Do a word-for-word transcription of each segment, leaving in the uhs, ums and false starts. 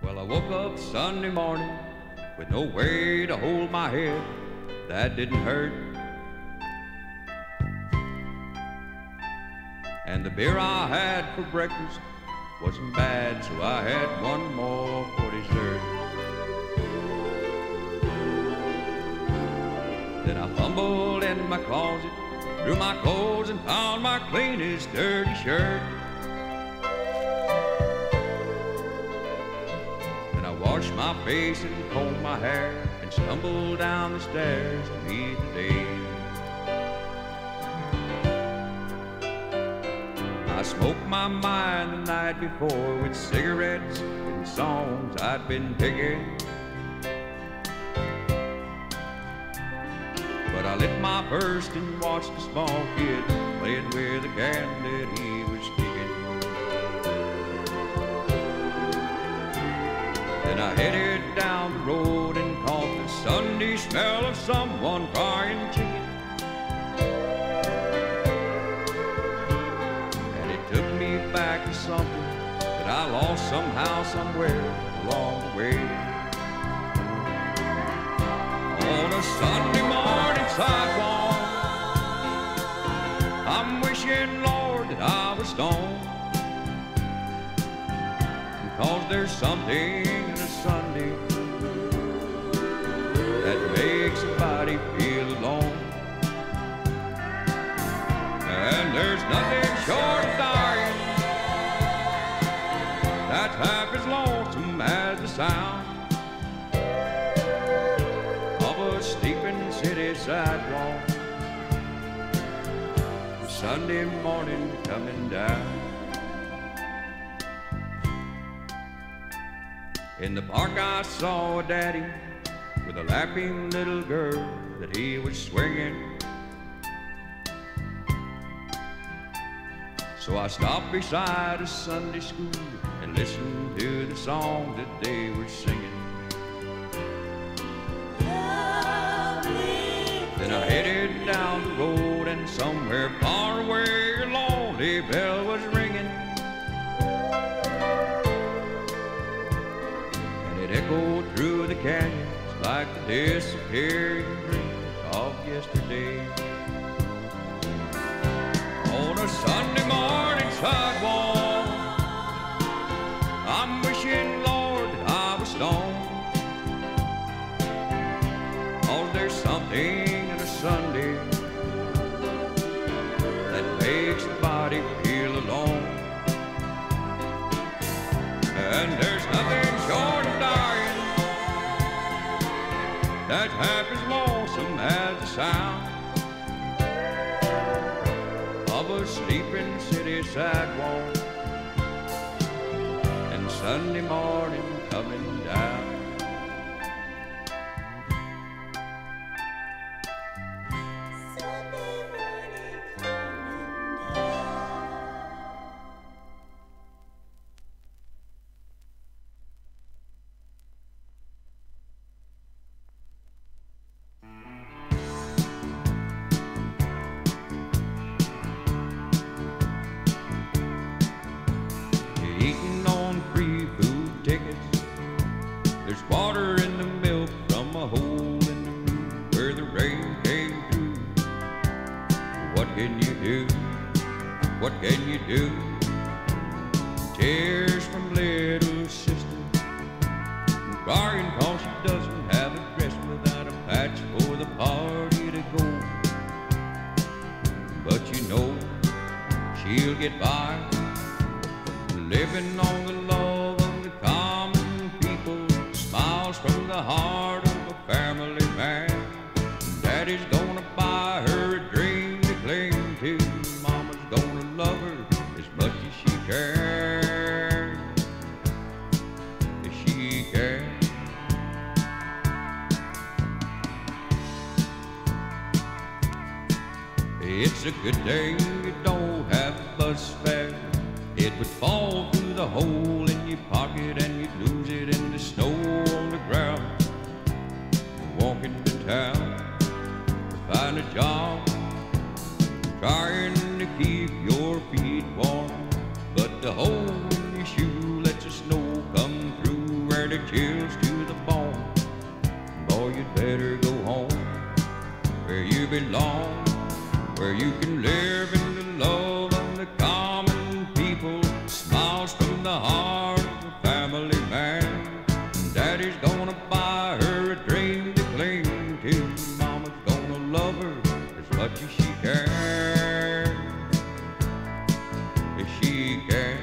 Well, I woke up Sunday morning with no way to hold my head. That didn't hurt. And the beer I had for breakfast wasn't bad, so I had one more for dessert. Then I fumbled in my closet, threw my clothes and found my cleanest dirty shirt. Then I washed my face and combed my hair and stumbled down the stairs to meet the day. I smoked my mind the night before with cigarettes and songs I'd been picking. But I lit my first and watched a small kid playing with a can that he was kicking. Then I headed down the road and caught the Sunday smell of someone frying chicken. Back to something that I lost somehow, somewhere along the way. On a Sunday morning sidewalk, I'm wishing, Lord, that I was stoned, because there's something in a Sunday that makes somebody feel alone. And there's nothing short of dying that's half as lonesome as the sound of a sleeping city sidewalk, the Sunday morning coming down. In the park I saw a daddy with a laughing little girl that he was swinging. So I stopped beside a Sunday school and listened to the songs that they were singing. Lovely. Then I headed down the road, and somewhere far away a lonely bell was ringing. And it echoed through the canyons like the disappearing dreams of yesterday. On a Sunday morning sidewalk, I'm wishing, Lord, that I was stoned, 'cause there's something in a Sunday that makes the body feel alone. And there's nothing short of dying that's half as lonesome as the sound of a sleeping city sidewalk, and Sunday morning coming down. Sunday morning coming down. Eating on free food tickets. There's water in the milk from a hole in the roof where the rain came through. What can you do? What can you do? Tears from little sister, crying 'cause she doesn't have a dress without a patch for the party to go. But you know she'll get by, living on the love of the common people, smiles from the heart of a family man. Daddy's gonna buy her a dream to cling to. Mama's gonna love her as much as she can, as she can. It's a good day you don't have bus fare. It would fall through the hole in your pocket and you'd lose it in the snow on the ground. Walking to town to find a job, trying to keep your feet warm, but the hole in your shoe lets the snow come through where chills to the bone. Boy, you'd better go home where you belong, where you can live in the love of the common people. Smiles from the heart of a family man. Daddy's gonna buy her a dream to cling to. Mama's gonna love her as much as she can, as she can.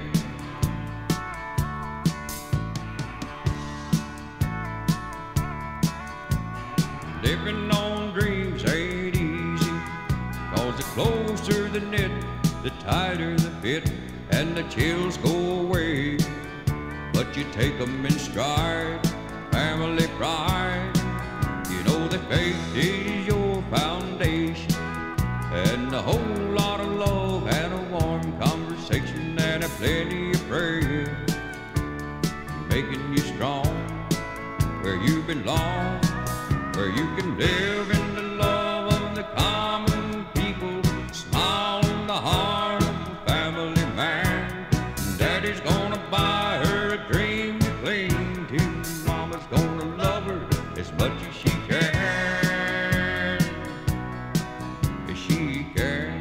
Living on dreams ain't easy, 'cause the closer the knit, the tighter the fit, and the chills go away. But you take 'em in stride, family pride. You know that faith is your foundation, and a whole lot of love and a warm conversation and a plenty of prayer, making you strong where you belong, where you can live in the love of the common people. Smile in the heart of a family man. Daddy's gonna buy her a dream to cling to. Mama's gonna love her as much as she can, as she can.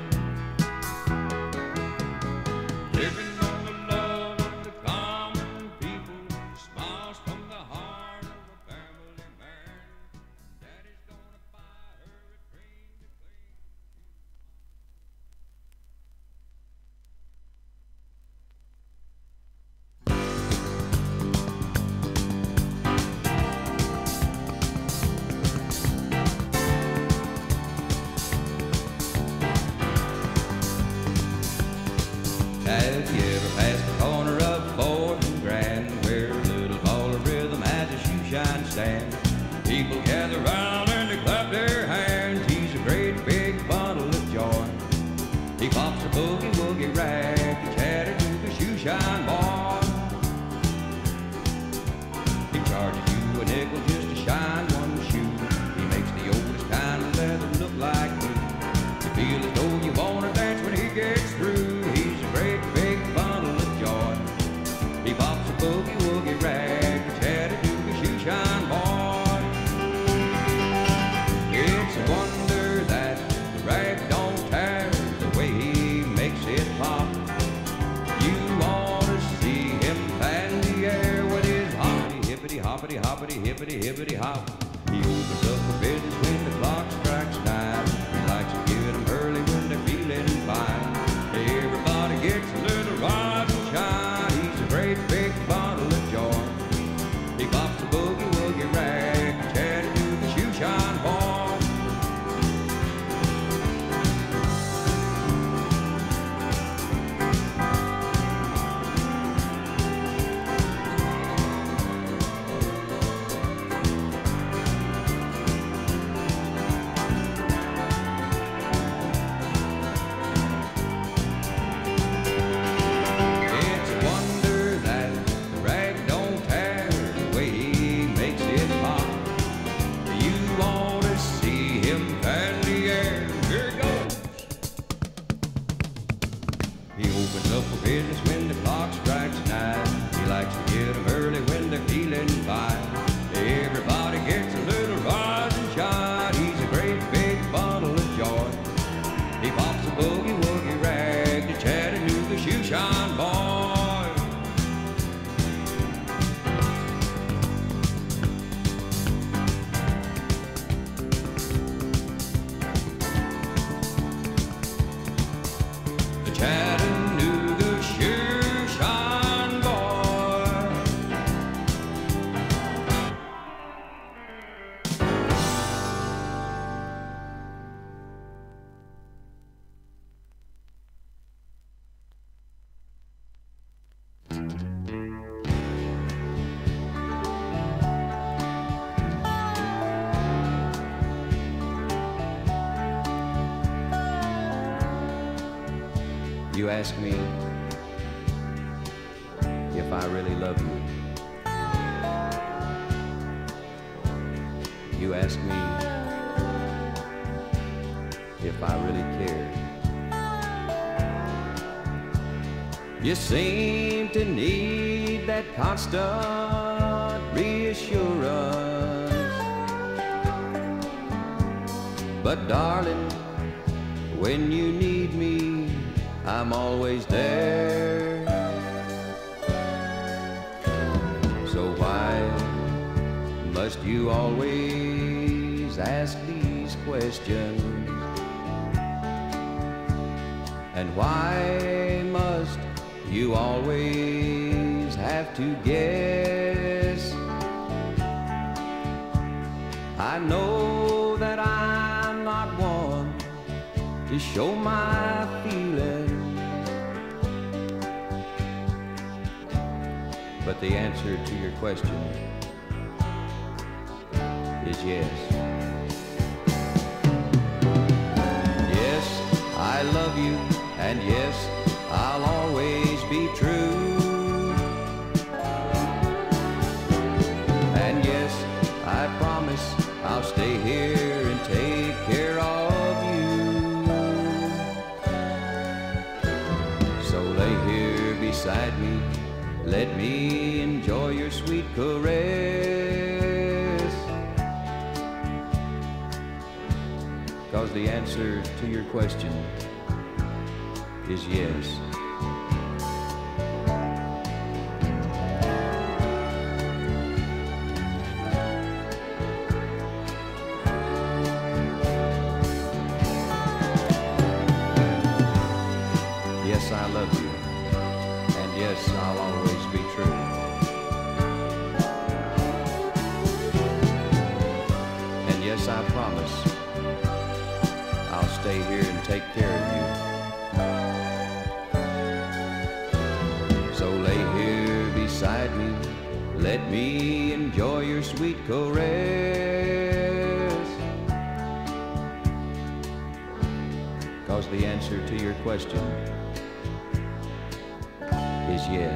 Living on the love of the common people. Smiles from the heart of a family man. Daddy's gonna buy her a dream to cling to. Have you ever passed the corner of Fourth and Grand, where a little ball of rhythm has a shoe shine stand? People gather round and they clap their hands. He's a great big bundle of joy. He pops a boogie woogie rag, the Chattanooga shoe shine boy. He charges you a nickel just to shine one shoe. He makes the oldest kind of leather look like new. You feel as though you wanna dance when he gets through. He's a great big bundle of joy. He pops a boogie woogie rag, the Chattanooga shoe shine boy. It's a wonder that the rag don't tear the way he makes it pop. You ought to see him fan the air with his hoppity hippity hoppity hoppity hippity hippity hop. He opens up for business when the clock strikes nine. He likes to get 'em early when they're feeling fine. Everybody gets a little rise and shine. He's a great big bundle of joy. He pops a boogie woogie rag, Chattanooga shoe shine boy. It's a wonder that the rag don't tear the way he makes it pop. You ought to see him fan the air. Here it goes. He opens up for business when the clock strikes nine. He likes to get 'em early when they're feeling fine. Everybody gets a little rise and shine. He's a great big bundle of joy. He pops a boogie woogie rag, the Chattanooga shoe shine boy. The Chattanooga shoe shine boy. You ask me if I really love you. You ask me if I really care. You seem to need that constant reassurance. But darling, when you need me, I'm always there. So why must you always ask these questions? And why must you always have to guess? I know that I'm not one to show my feelings, but the answer to your question is yes. Yes, I love you, and yes, I'll always be true. And yes, I promise I'll stay here and take care of you. So lay here beside me, let me enjoy your sweet caress. 'Cause the answer to your question is yes. Yes, I love you, and yes, I'll always be true. And yes, I promise I'll stay here and take care of you. So lay here beside me, let me enjoy your sweet caress. 'Cause the answer to your question is yes.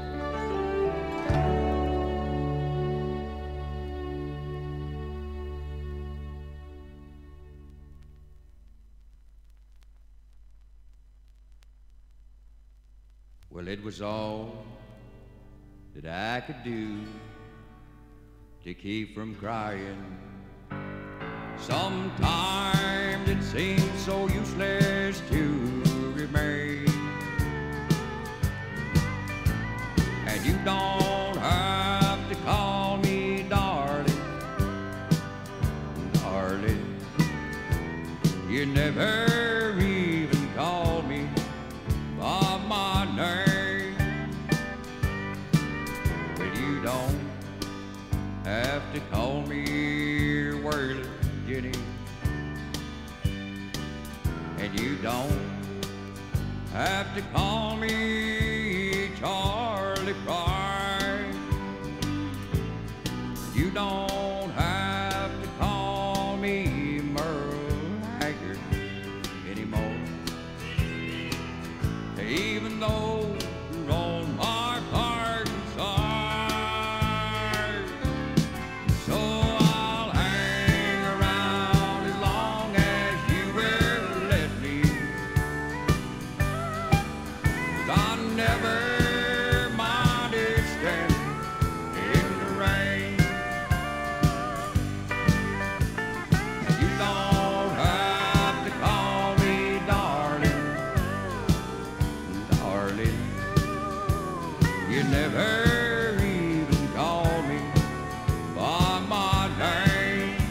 Well, it was all that I could do to keep from crying. Sometimes it seems so useless to remain, and you don't have to call me darling, darling. You never even called me by my name. But you don't have to call me Whirly Jenny, and you don't have to call me Charlie Pride. You don't have to call me Merle Haggard anymore, even though you're on my garden side. So I'll hang around as long as you will let me, 'cause I never minded standing in the rain. And you don't have to call me darling, darling. You never even called me by my name.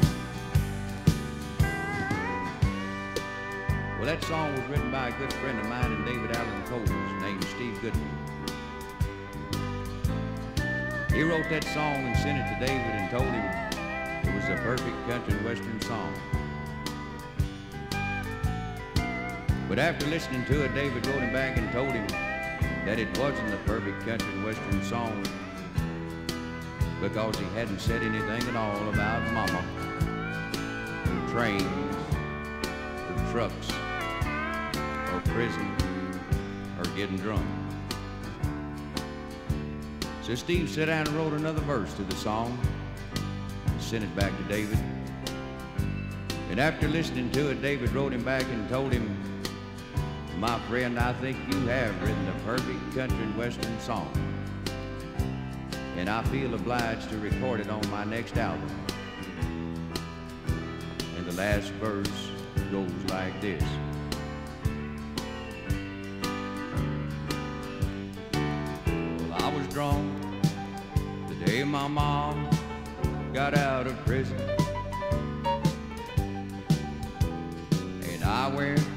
Well, that song was written by a good friend of mine and David Allen Cole's named Steve Goodman. He wrote that song and sent it to David and told him it was a perfect country and western song. But after listening to it, David wrote him back and told him that it wasn't a perfect country and western song because he hadn't said anything at all about mama, or trains, or trucks, or prison, or getting drunk. So Steve sat down and wrote another verse to the song, sent it back to David. And after listening to it, David wrote him back and told him My friend, I think you have written a perfect country and western song, and I feel obliged to record it on my next album. And the last verse goes like this. Well, I was drunk the day my mom got out of prison, and I went